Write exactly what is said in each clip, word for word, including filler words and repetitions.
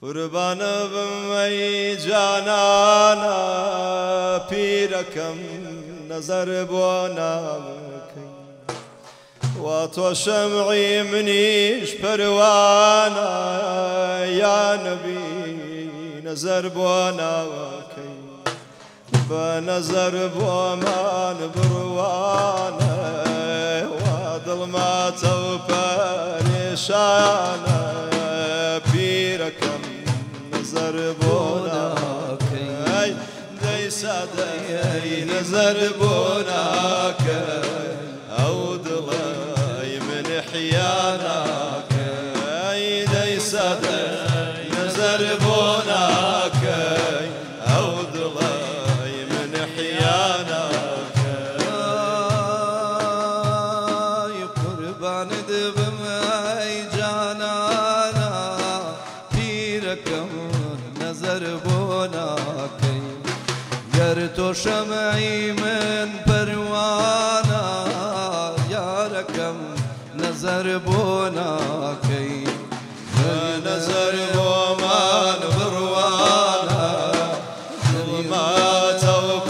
قربان بمي جانانا پیرکم نظر بونا بكي واتو شمعي منيش پروانا يا نبي نظر بونا بكي بنظر بومان بروانا وادل ما تو پریشانا پیرکم نظر بونا كي ديسا دي نظر بونا كي او دلاي من حيانا كي ديسا دي نظر بونا كي او دلاي من حيانا كي قربان دبم اي جانانا پیرکم نظر بونا كي گرتو شمعي من پروانا ياركم نظر بونا كي نظر بومان بروانا ظلمات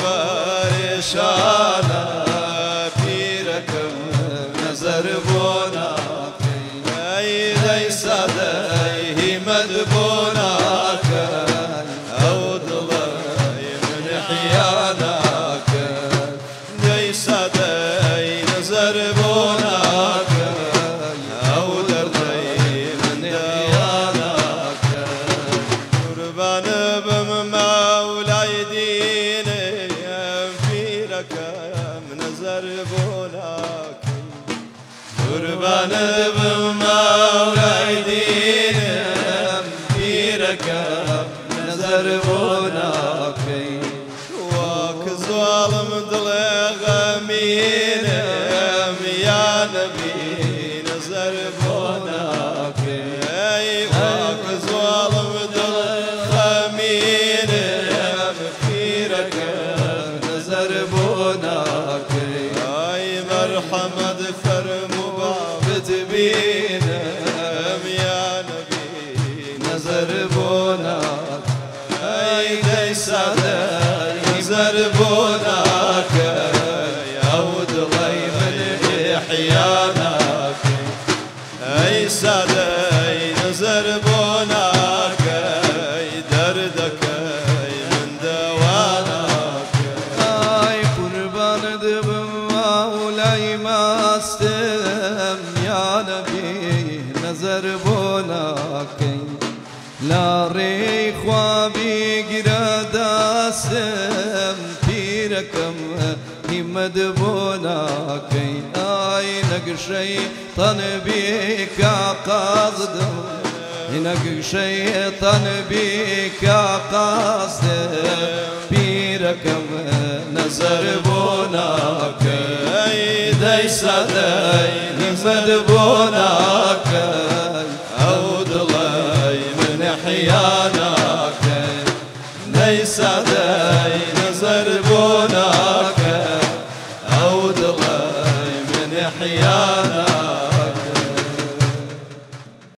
وپریشانا پیركم نظر بونا كي ليس ديه مدبونا قربان بمولاي دينم پیرکم نظر بونا كي واك ظالم دل غمينم يا نبي نظر بونا كي واك ظالم دل غمينم پیرکم نظر بونا كي اي مرحمد فرمو بينم يا نبي نظر بونا اي ليس نظر بونا يعود لي من احيانا اي سادي نظر بونا دردك من دوانا اي قربان دبم مولاي ماستم يا نبي نظر بونا كي لا ري خوابي قرداسم پیرکم همد بونا كي اي نقشي طنبيك قصدم نقشي طنبيك قصدم پیرکم نظر بونا كي ديس دي همد بونا كي او دلاي من حيانا كي ليس دي نظر